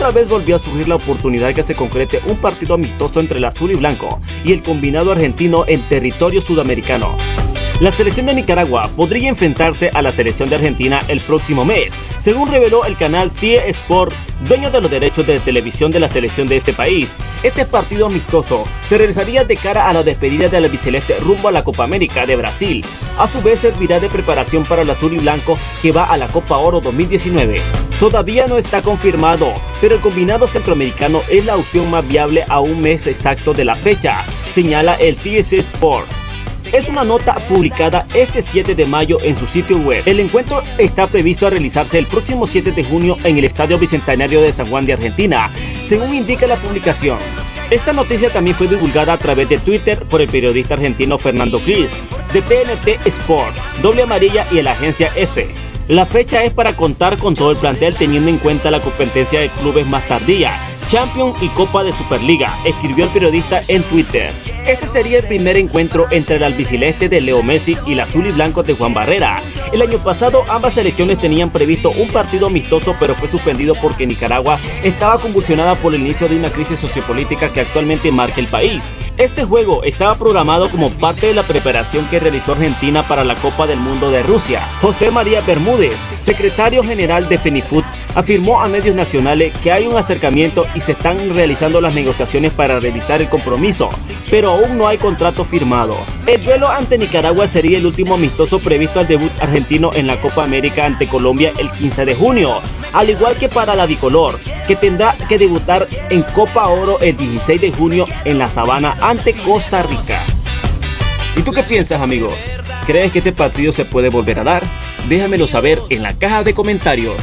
otra vez volvió a surgir la oportunidad que se concrete un partido amistoso entre el azul y blanco y el combinado argentino en territorio sudamericano. La selección de Nicaragua podría enfrentarse a la selección de Argentina el próximo mes, según reveló el canal TIE Sport, dueño de los derechos de televisión de la selección de ese país. Este partido amistoso se realizaría de cara a la despedida de la albiceleste rumbo a la Copa América de Brasil. A su vez servirá de preparación para el azul y blanco que va a la Copa Oro 2019. Todavía no está confirmado, pero el combinado centroamericano es la opción más viable a un mes exacto de la fecha, señala el TSC Sport. Es una nota publicada este 7 de mayo en su sitio web. El encuentro está previsto a realizarse el próximo 7 de junio en el Estadio Bicentenario de San Juan de Argentina, según indica la publicación. Esta noticia también fue divulgada a través de Twitter por el periodista argentino Fernando Cris, de TNT Sport, Doble Amarilla y la agencia F. La fecha es para contar con todo el plantel teniendo en cuenta la competencia de clubes más tardía, Champions y Copa de Superliga, escribió el periodista en Twitter. Este sería el primer encuentro entre el albiceleste de Leo Messi y el azul y blanco de Juan Barrera. El año pasado ambas selecciones tenían previsto un partido amistoso, pero fue suspendido porque Nicaragua estaba convulsionada por el inicio de una crisis sociopolítica que actualmente marca el país. Este juego estaba programado como parte de la preparación que realizó Argentina para la Copa del Mundo de Rusia. José María Bermúdez, secretario general de FENIFUT, afirmó a medios nacionales que hay un acercamiento y se están realizando las negociaciones para realizar el compromiso, pero aún no hay contrato firmado. El duelo ante Nicaragua sería el último amistoso previsto al debut argentino en la Copa América ante Colombia el 15 de junio, al igual que para la bicolor, que tendrá que debutar en Copa Oro el 16 de junio en La Sabana ante Costa Rica. ¿Y tú qué piensas, amigo? ¿Crees que este partido se puede volver a dar? Déjamelo saber en la caja de comentarios.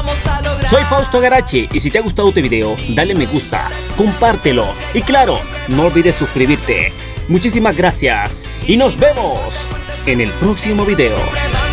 Soy Fausto Garachi y si te ha gustado este video, dale me gusta, compártelo y claro, no olvides suscribirte. Muchísimas gracias y nos vemos en el próximo video.